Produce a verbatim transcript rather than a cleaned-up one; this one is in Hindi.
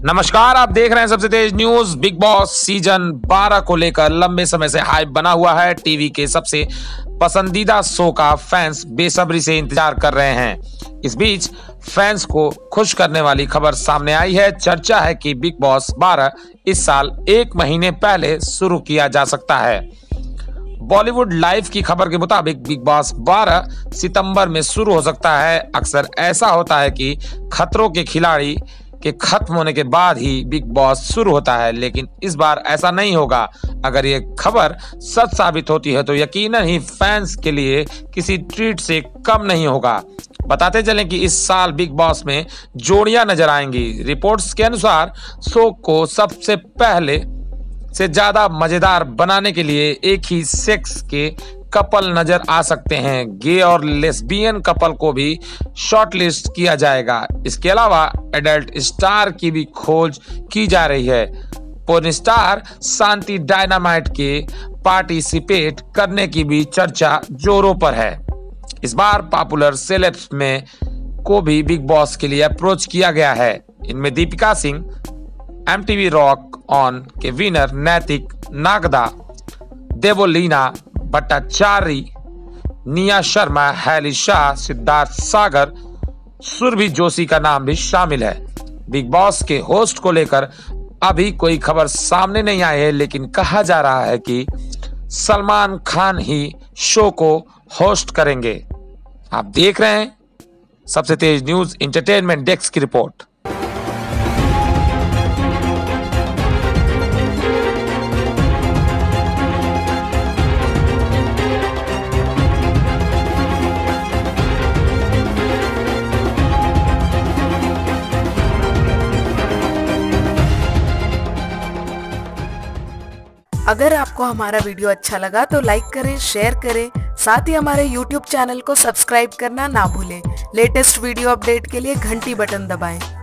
नमस्कार, आप देख रहे हैं सबसे तेज न्यूज। बिग बॉस सीजन बारह को लेकर लंबे समय से हाइप बना हुआ है। टीवी के सबसे पसंदीदा शो का फैंस बेसब्री से इंतजार कर रहे हैं। इस बीच फैंस को खुश करने वाली खबर सामने आई है। चर्चा है कि बिग बॉस बारह इस साल एक महीने पहले शुरू किया जा सकता है। बॉलीवुड लाइव की खबर के मुताबिक बिग बॉस बारह सितंबर में शुरू हो सकता है। अक्सर ऐसा होता है कि खतरों के खिलाड़ी के खत्म होने के बाद ही बिग बॉस शुरू होता है, लेकिन इस बार ऐसा नहीं होगा। अगर ये खबर सच साबित होती है तो यकीनन ही फैंस के लिए किसी ट्रीट से कम नहीं होगा। बताते चलें कि इस साल बिग बॉस में जोड़ियां नजर आएंगी। रिपोर्ट्स के अनुसार शो को सबसे पहले से ज्यादा मजेदार बनाने के लिए एक ही सेक्स के कपल नजर आ सकते हैं। गे और लेस्बियन कपल को भी शॉर्टलिस्ट किया जाएगा। इसके अलावा एडल्ट स्टार की भी खोज की जा रही है। पोर्न स्टार शांति डायनामाइट के पार्टिसिपेट करने की भी चर्चा जोरों पर है। इस बार पॉपुलर सेलेब्स में को भी बिग बॉस के लिए अप्रोच किया गया है। इनमें Dipika Singh, MTV Rock On के विनर नैतिक नागदा, देवोलीना भट्टाचार्य, निया शर्मा, हैली शाह, सिद्धार्थ सागर, सुरभि जोशी का नाम भी शामिल है। बिग बॉस के होस्ट को लेकर अभी कोई खबर सामने नहीं आई है, लेकिन कहा जा रहा है कि सलमान खान ही शो को होस्ट करेंगे। आप देख रहे हैं सबसे तेज न्यूज एंटरटेनमेंट डेस्क की रिपोर्ट। अगर आपको हमारा वीडियो अच्छा लगा तो लाइक करें, शेयर करें, साथ ही हमारे यूट्यूब चैनल को सब्सक्राइब करना ना भूलें। लेटेस्ट वीडियो अपडेट के लिए घंटी बटन दबाएं।